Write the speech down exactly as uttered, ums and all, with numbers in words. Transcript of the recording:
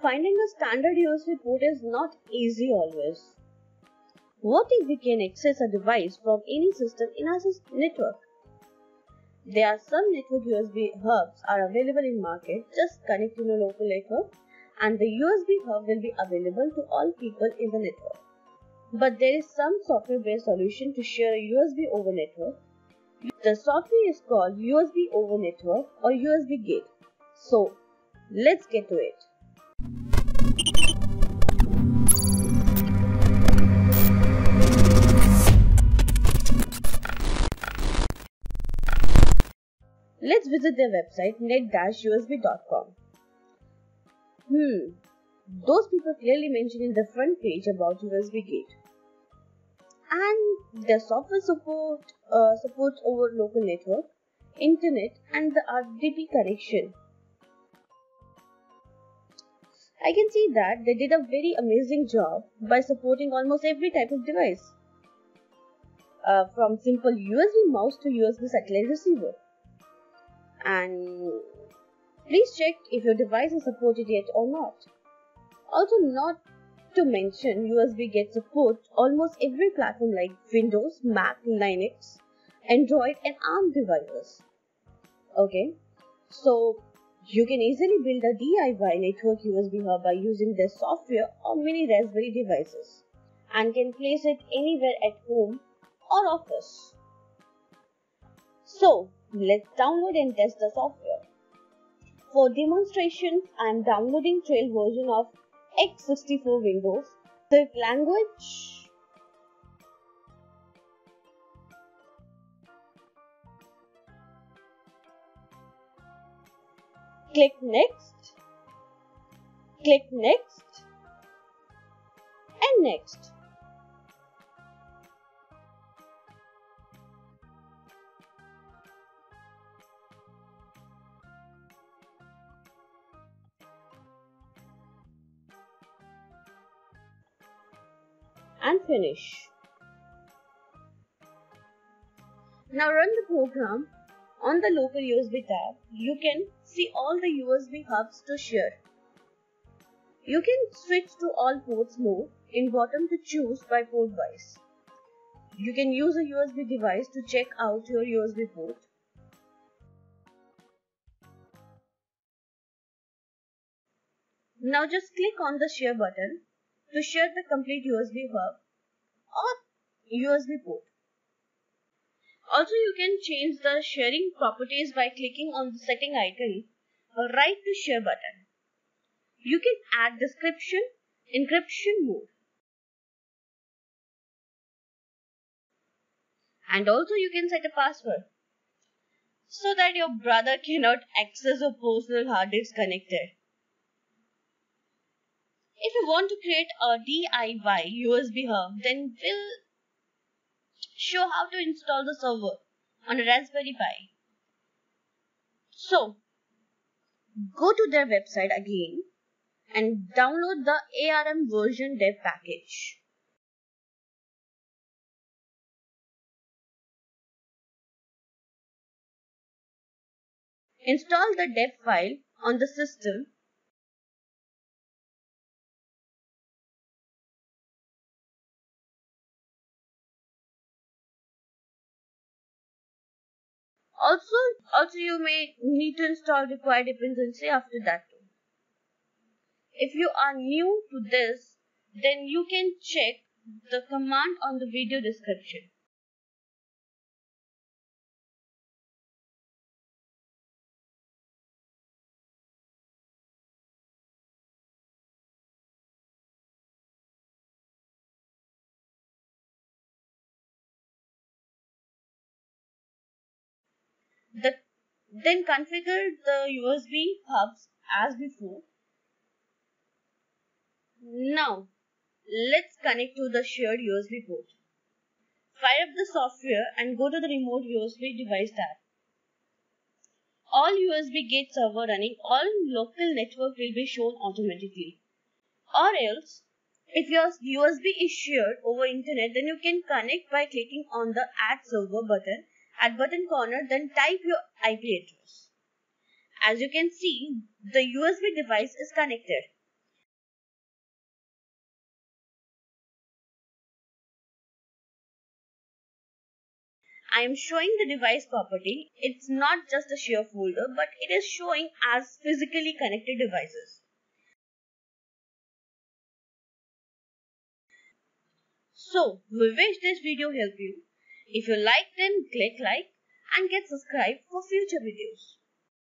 finding a standard U S B port is not easy always. What if we can access a device from any system in our network? There are some network U S B hubs are available in market. Just connect to a local network and the U S B hub will be available to all people in the network. But there is some software-based solution to share a U S B over network. The software is called U S B over network or U S B gate. So, let's get to it. Let's visit their website net dash U S B dot com. Hmm, those people clearly mentioned in the front page about U S B gate. And their software support uh, supports over local network, internet and the D P connection. I can see that they did a very amazing job by supporting almost every type of device. Uh, from simple U S B mouse to U S B satellite receiver. And please check if your device is supported yet or not. Also, not to mention, U S B gets support almost every platform like Windows, Mac, Linux, Android and ARM devices. Okay, so you can easily build a D I Y network U S B hub by using their software or mini Raspberry devices and can place it anywhere at home or office. So, let's download and test the software. For demonstration, I am downloading trail version of x sixty-four Windows. Select language. Click next. Click next. And next. And finish. Now run the program. On the local U S B tab, you can see all the U S B hubs to share. You can switch to all ports mode in bottom to choose by port wise. You can use a U S B device to check out your U S B port. Now just click on the share button to share the complete U S B hub or U S B port. Also, you can change the sharing properties by clicking on the setting icon or right to share button. You can add description, encryption mode. And also you can set a password so that your brother cannot access your personal hard disk connected. If you want to create a D I Y U S B hub, then we'll show how to install the server on a Raspberry Pi. So, go to their website again and download the A R M version dev package. Install the dev file on the system. Also, also you may need to install required dependency after that too. If you are new to this, then you can check the command on the video description. The, then configure the U S B hubs as before. Now, let's connect to the shared U S B port. Fire up the software and go to the remote U S B device tab. All U S B gate server running, all local network will be shown automatically. Or else, if your U S B is shared over internet, then you can connect by clicking on the add server button at button corner, then type your I P address. As you can see, the U S B device is connected. I am showing the device property. It's not just a sheer folder, but it is showing as physically connected devices. So, we wish this video helped you. If you liked, then click like and get subscribed for future videos.